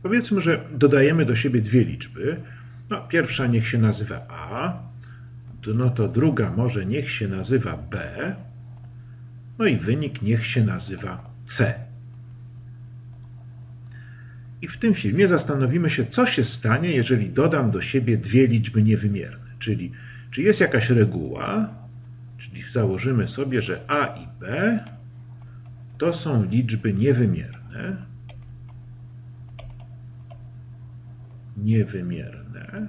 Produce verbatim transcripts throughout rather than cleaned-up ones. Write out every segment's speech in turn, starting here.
Powiedzmy, że dodajemy do siebie dwie liczby. No, pierwsza niech się nazywa A, no to druga może niech się nazywa B, no i wynik niech się nazywa C. I w tym filmie zastanowimy się, co się stanie, jeżeli dodam do siebie dwie liczby niewymierne. Czyli czy jest jakaś reguła, czyli założymy sobie, że A i B to są liczby niewymierne. Niewymierne.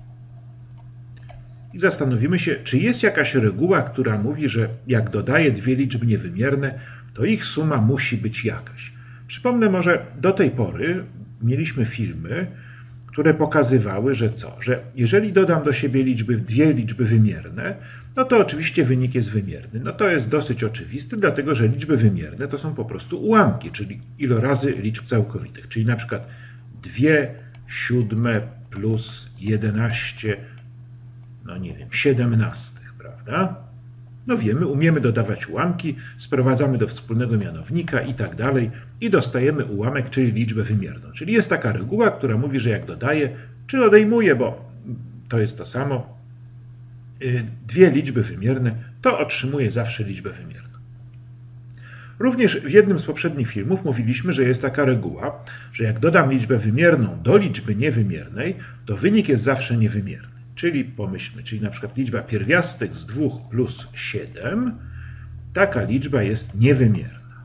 I zastanowimy się, czy jest jakaś reguła, która mówi, że jak dodaję dwie liczby niewymierne, to ich suma musi być jakaś. Przypomnę może, do tej pory mieliśmy filmy, które pokazywały, że co? Że jeżeli dodam do siebie liczby, dwie liczby wymierne, no to oczywiście wynik jest wymierny. No to jest dosyć oczywiste, dlatego że liczby wymierne to są po prostu ułamki, czyli ilorazy liczb całkowitych. Czyli na przykład dwie siódme plus jedenaście, no nie wiem, siedemnastych, prawda? No wiemy, umiemy dodawać ułamki, sprowadzamy do wspólnego mianownika i tak dalej i dostajemy ułamek, czyli liczbę wymierną. Czyli jest taka reguła, która mówi, że jak dodaję, czy odejmuję, bo to jest to samo, dwie liczby wymierne, to otrzymuję zawsze liczbę wymierną. Również w jednym z poprzednich filmów mówiliśmy, że jest taka reguła, że jak dodam liczbę wymierną do liczby niewymiernej, to wynik jest zawsze niewymierny. Czyli pomyślmy, czyli na przykład liczba pierwiastek z dwóch plus siedem, taka liczba jest niewymierna.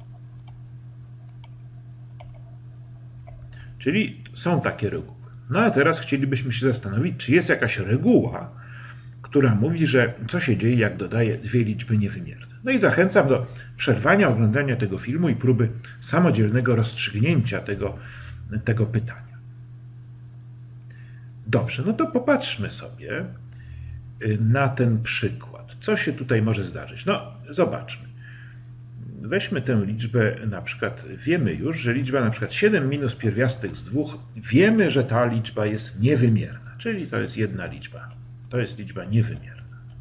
Czyli są takie reguły. No a teraz chcielibyśmy się zastanowić, czy jest jakaś reguła, która mówi, że co się dzieje, jak dodaję dwie liczby niewymierne. No i zachęcam do przerwania oglądania tego filmu i próby samodzielnego rozstrzygnięcia tego, tego pytania. Dobrze, no to popatrzmy sobie na ten przykład. Co się tutaj może zdarzyć? No, zobaczmy. Weźmy tę liczbę, na przykład wiemy już, że liczba na przykład siedem minus pierwiastek z dwóch, wiemy, że ta liczba jest niewymierna, czyli to jest jedna liczba. To jest liczba niewymierna.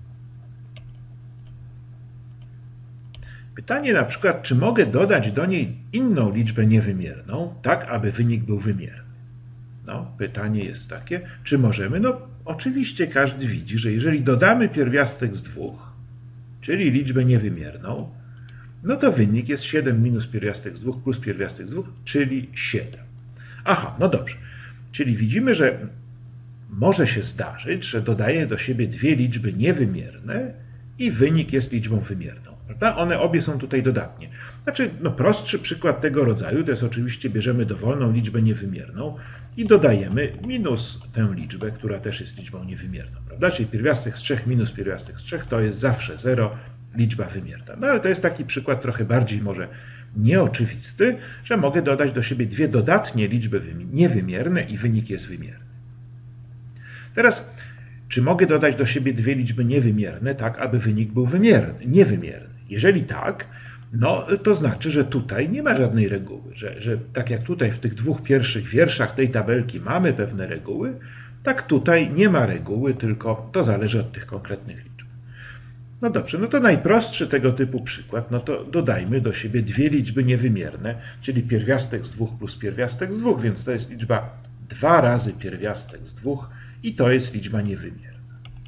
Pytanie na przykład, czy mogę dodać do niej inną liczbę niewymierną, tak aby wynik był wymierny? No, pytanie jest takie, czy możemy? No, oczywiście każdy widzi, że jeżeli dodamy pierwiastek z dwóch, czyli liczbę niewymierną, no to wynik jest siedem minus pierwiastek z dwóch plus pierwiastek z dwóch, czyli siedem. Aha, no dobrze. Czyli widzimy, że może się zdarzyć, że dodaję do siebie dwie liczby niewymierne i wynik jest liczbą wymierną. Prawda? One obie są tutaj dodatnie. Znaczy, no prostszy przykład tego rodzaju to jest oczywiście bierzemy dowolną liczbę niewymierną i dodajemy minus tę liczbę, która też jest liczbą niewymierną. Prawda? Czyli pierwiastek z trzech minus pierwiastek z trzech to jest zawsze zero, liczba wymierna. No ale to jest taki przykład trochę bardziej może nieoczywisty, że mogę dodać do siebie dwie dodatnie liczby niewymierne i wynik jest wymierny. Teraz, czy mogę dodać do siebie dwie liczby niewymierne, tak aby wynik był wymierny, niewymierny? Jeżeli tak, no to znaczy, że tutaj nie ma żadnej reguły, że, że tak jak tutaj w tych dwóch pierwszych wierszach tej tabelki mamy pewne reguły, tak tutaj nie ma reguły, tylko to zależy od tych konkretnych liczb. No dobrze, no to najprostszy tego typu przykład, no to dodajmy do siebie dwie liczby niewymierne, czyli pierwiastek z dwóch plus pierwiastek z dwóch, więc to jest liczba dwa razy pierwiastek z dwóch i to jest liczba niewymierna.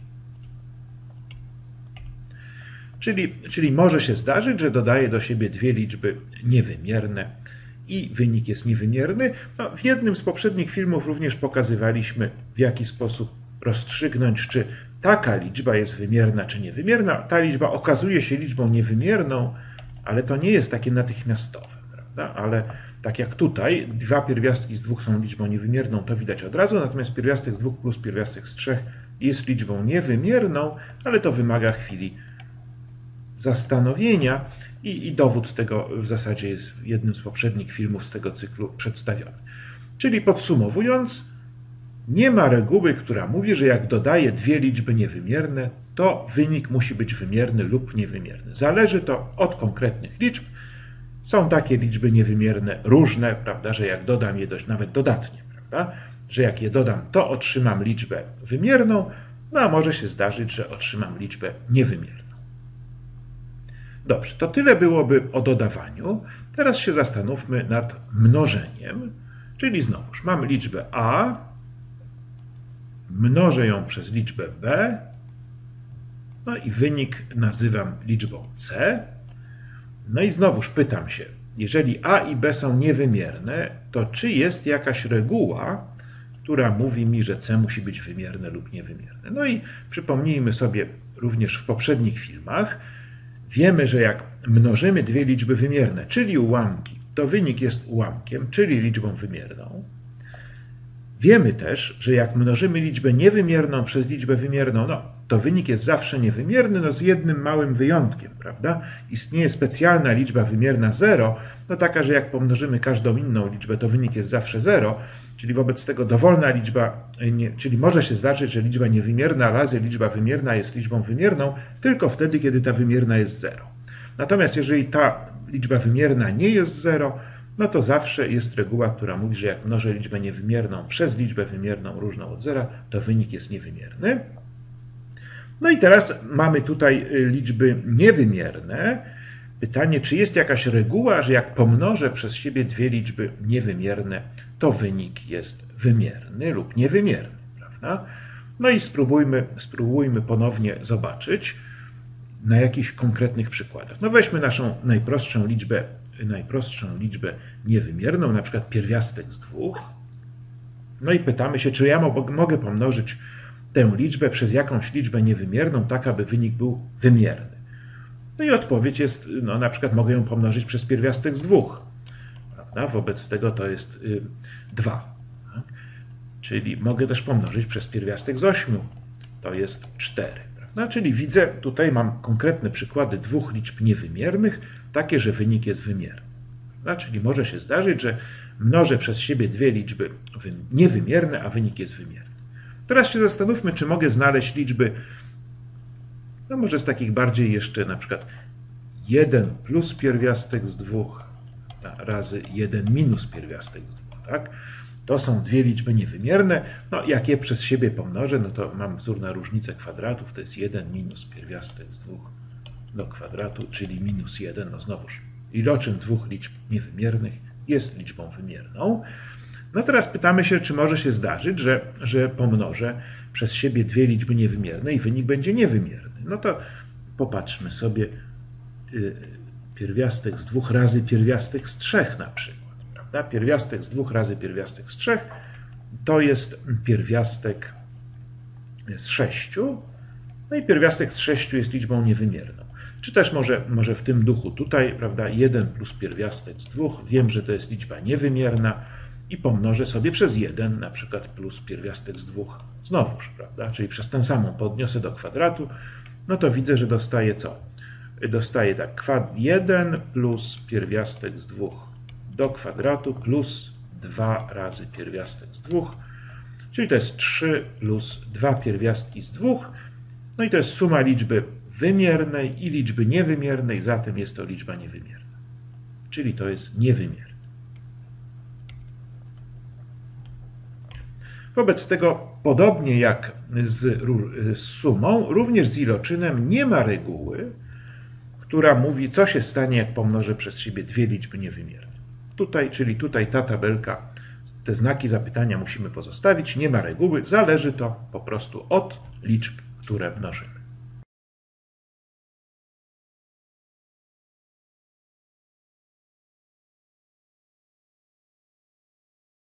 Czyli, czyli może się zdarzyć, że dodaję do siebie dwie liczby niewymierne i wynik jest niewymierny. No, w jednym z poprzednich filmów również pokazywaliśmy, w jaki sposób rozstrzygnąć, czy taka liczba jest wymierna, czy niewymierna. Ta liczba okazuje się liczbą niewymierną, ale to nie jest takie natychmiastowe, prawda? Ale tak jak tutaj, dwa pierwiastki z dwóch są liczbą niewymierną, to widać od razu, natomiast pierwiastek z dwóch plus pierwiastek z trzech jest liczbą niewymierną, ale to wymaga chwili zastanowienia i, i dowód tego w zasadzie jest w jednym z poprzednich filmów z tego cyklu przedstawiony. Czyli podsumowując, nie ma reguły, która mówi, że jak dodaję dwie liczby niewymierne, to wynik musi być wymierny lub niewymierny. Zależy to od konkretnych liczb. Są takie liczby niewymierne różne, prawda, że jak dodam je dość nawet dodatnie, prawda, że jak je dodam, to otrzymam liczbę wymierną, no a może się zdarzyć, że otrzymam liczbę niewymierną. Dobrze, to tyle byłoby o dodawaniu. Teraz się zastanówmy nad mnożeniem, Czyli znowuż mamy liczbę a, mnożę ją przez liczbę b, no i wynik nazywam liczbą c. No i znowuż pytam się, jeżeli a i b są niewymierne, to czy jest jakaś reguła, która mówi mi, że c musi być wymierne lub niewymierne? No i przypomnijmy sobie również w poprzednich filmach, wiemy, że jak mnożymy dwie liczby wymierne, czyli ułamki, to wynik jest ułamkiem, czyli liczbą wymierną. Wiemy też, że jak mnożymy liczbę niewymierną przez liczbę wymierną, no, to wynik jest zawsze niewymierny, no z jednym małym wyjątkiem, prawda? Istnieje specjalna liczba wymierna zero, no taka, że jak pomnożymy każdą inną liczbę, to wynik jest zawsze zero, czyli wobec tego dowolna liczba, nie, czyli może się zdarzyć, że liczba niewymierna razy liczba wymierna jest liczbą wymierną, tylko wtedy, kiedy ta wymierna jest zero. Natomiast jeżeli ta liczba wymierna nie jest zero, no to zawsze jest reguła, która mówi, że jak mnożę liczbę niewymierną przez liczbę wymierną różną od zera, to wynik jest niewymierny. No i teraz mamy tutaj liczby niewymierne. Pytanie, czy jest jakaś reguła, że jak pomnożę przez siebie dwie liczby niewymierne, to wynik jest wymierny lub niewymierny, prawda? No i spróbujmy, spróbujmy ponownie zobaczyć na jakichś konkretnych przykładach. No weźmy naszą najprostszą liczbę, najprostszą liczbę niewymierną, na przykład pierwiastek z dwóch. No i pytamy się, czy ja mogę pomnożyć tę liczbę przez jakąś liczbę niewymierną, tak aby wynik był wymierny. No i odpowiedź jest, no na przykład mogę ją pomnożyć przez pierwiastek z dwóch. Prawda? Wobec tego to jest y, dwa. Tak? Czyli mogę też pomnożyć przez pierwiastek z ośmiu. To jest cztery. Prawda? Czyli widzę, tutaj mam konkretne przykłady dwóch liczb niewymiernych, takie, że wynik jest wymierny. Prawda? Czyli może się zdarzyć, że mnożę przez siebie dwie liczby niewymierne, a wynik jest wymierny. Teraz się zastanówmy, czy mogę znaleźć liczby, no może z takich bardziej jeszcze na przykład jeden plus pierwiastek z dwóch razy jeden minus pierwiastek z dwóch, tak? To są dwie liczby niewymierne. No jak je przez siebie pomnożę, no to mam wzór na różnicę kwadratów, to jest jeden minus pierwiastek z dwóch do kwadratu, czyli minus jeden. No znowuż iloczyn dwóch liczb niewymiernych jest liczbą wymierną. No teraz pytamy się, czy może się zdarzyć, że, że pomnożę przez siebie dwie liczby niewymierne i wynik będzie niewymierny. No to popatrzmy sobie, pierwiastek z dwóch razy pierwiastek z trzech na przykład. Prawda? Pierwiastek z dwóch razy pierwiastek z trzech to jest pierwiastek z sześciu, no i pierwiastek z sześciu jest liczbą niewymierną. Czy też może, może w tym duchu tutaj, prawda, jeden plus pierwiastek z dwóch, wiem, że to jest liczba niewymierna, i pomnożę sobie przez jeden, na przykład plus pierwiastek z dwóch znowuż, prawda? Czyli przez tę samą podniosę do kwadratu, no to widzę, że dostaję co? Dostaję tak, jeden plus pierwiastek z dwóch do kwadratu plus dwa razy pierwiastek z dwóch, czyli to jest trzy plus dwa pierwiastki z dwóch, no i to jest suma liczby wymiernej i liczby niewymiernej, zatem jest to liczba niewymierna, czyli to jest niewymierna. Wobec tego, podobnie jak z, z sumą, również z iloczynem nie ma reguły, która mówi, co się stanie, jak pomnożę przez siebie dwie liczby niewymierne. Tutaj, czyli tutaj ta tabelka, te znaki zapytania musimy pozostawić, nie ma reguły, zależy to po prostu od liczb, które mnożymy.